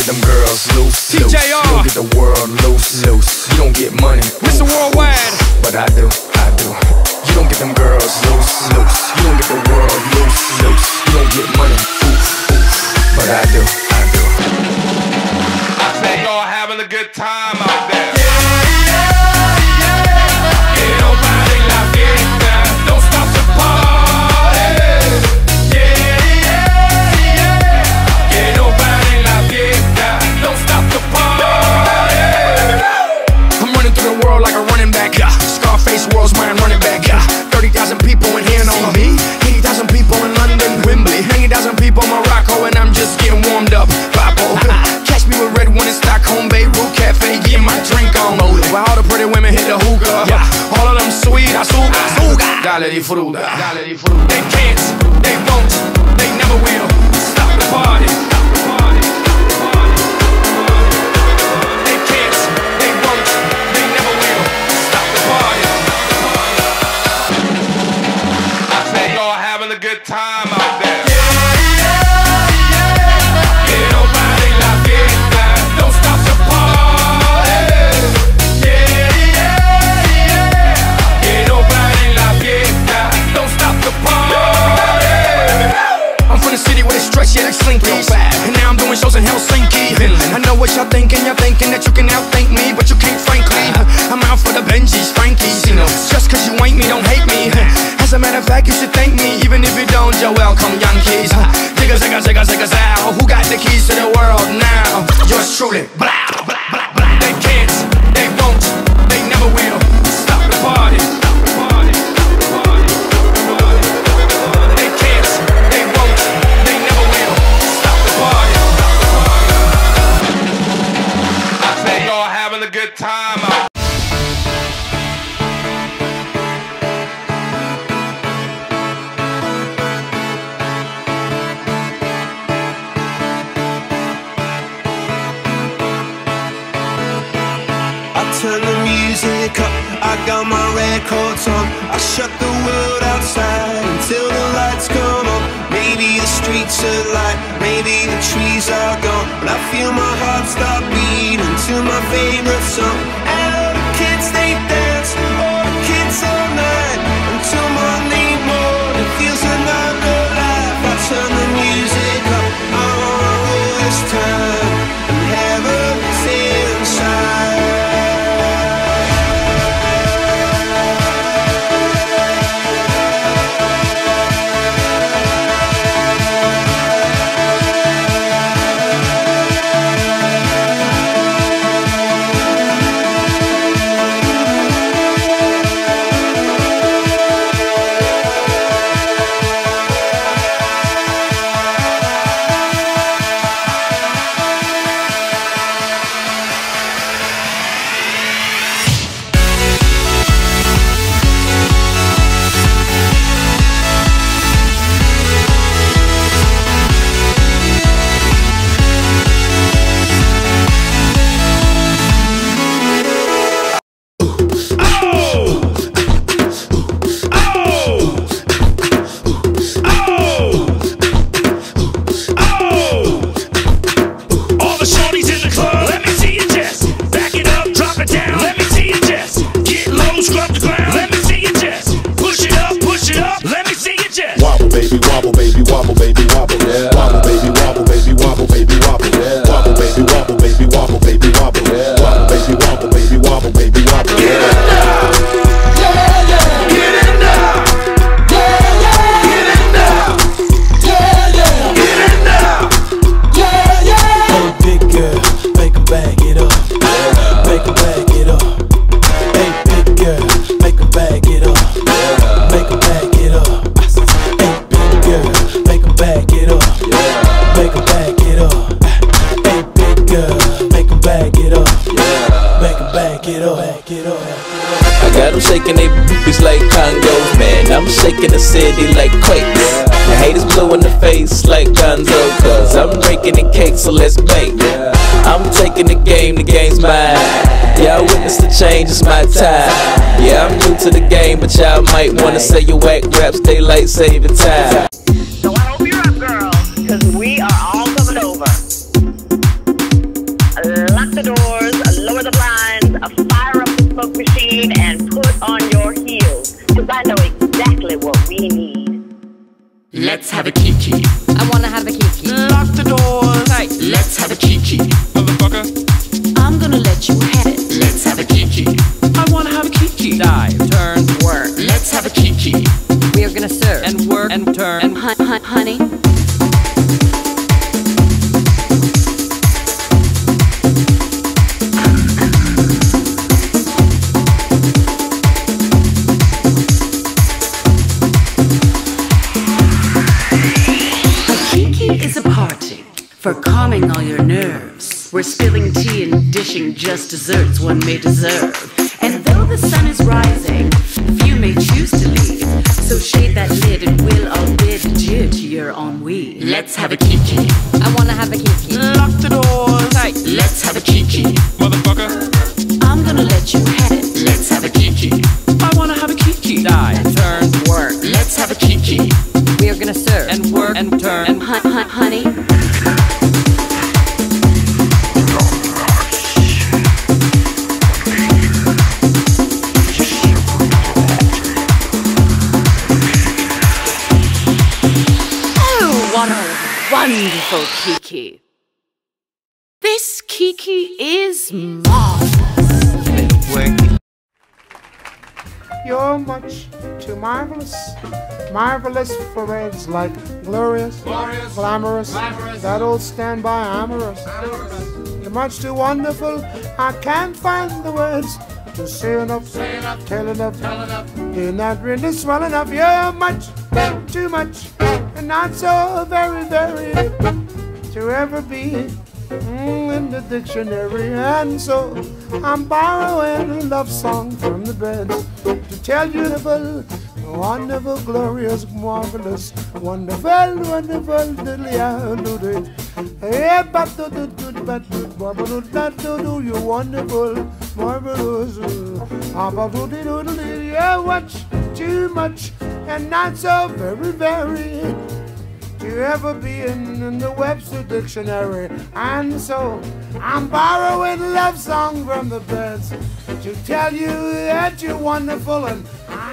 get them girls loose, loose. TJR. You don't get the world loose, loose. You don't get money, Mr. Worldwide. but I do, I do. You don't get them girls loose, loose. You don't get the world loose, loose. You don't get money, but I do, I do. I say y'all having a good time out there. Scarface world's mine, running back. 30,000 people in here, know me. 80,000 people in London, Wembley. 80,000 people in Morocco, and I'm just getting warmed up. Papo, catch me with red one in Stockholm, Beirut Cafe, getting my drink on. While all the pretty women hit the hookah, all of them sweet, azúcar. Dale di fruta, dale di fruta. They can't, they won't, they never will stop the party. A good time out there. Que no pare la fiesta, don't stop the party. Que no pare la fiesta, don't stop the party. I'm from the city where they stretch, yeah, like slinkies. And now I'm doing shows in Helsinki. I know what y'all thinking that you can outthink me, but you can't, frankly. I'm out for the Benjis, Frankies. Just cause you ain't me, don't hate me. As a matter of fact, you should thank me, even if you don't. You're welcome, Yankees. Zigga, zigga, zigga, zigga, zow. Who got the keys to the world now? Yours truly. Blah, blah, blah, blah. They can't, they won't, they never will stop the party. They can't, they won't, they never will stop the party. I say y'all having a good time out there. Turn the music up, I got my records on. I shut the world outside until the lights come on. Maybe the streets are light, maybe the trees are gone, but I feel my heart start beating to my favorite song. And all the kids, they dance, all the kids all night, until Monday morning feels another life. I turn the music up, I wanna roll this time, and heaven's inside. Shaking they boobies like Congos, man. I'm shaking the city like quakes. The haters blue in the face like Gonzo, cause I'm breaking the cake, so let's bake. I'm taking the game's mine. Yeah, I witnessed the change, it's my time. Yeah, I'm new to the game, but y'all might wanna say your whack raps, daylight saving time. So I hope you're up, girl, cause we are all coming over. hearty, for calming all your nerves. We're spilling tea and dishing just desserts one may deserve. And though the sun is rising, few may choose to leave. So shade that lid and we'll all bid adieu to your ennui. Let's have a kiki. I wanna have a kiki. Lock the doors. Tight. Let's have a kiki. Motherfucker. I'm gonna let you have it. Let's have a kiki. I wanna have a kiki. Die. Turn. Work. Let's have a kiki. We are gonna serve. And work. And turn. And honey. What a wonderful kiki. This kiki is marvelous. You're much too marvelous. Marvelous for words like glorious, glamorous, that old standby amorous. You're much too wonderful. I can't find the words to say enough, tell enough. You're not really swell enough. You're much too much, and not so very, very to ever be in the dictionary. And so I'm borrowing a love song from the birds to tell you the wonderful, glorious, marvelous, wonderful, wonderful, diddly-ah-doodle. Yeah, but-do-do-do-but-do-do-do-do, you wonderful, marvelous, ah-ba-doodle-doodle. Yeah, much, too much, and not so very, very to ever be in the Webster Dictionary. And so I'm borrowing a love song from the birds to tell you that you're wonderful, and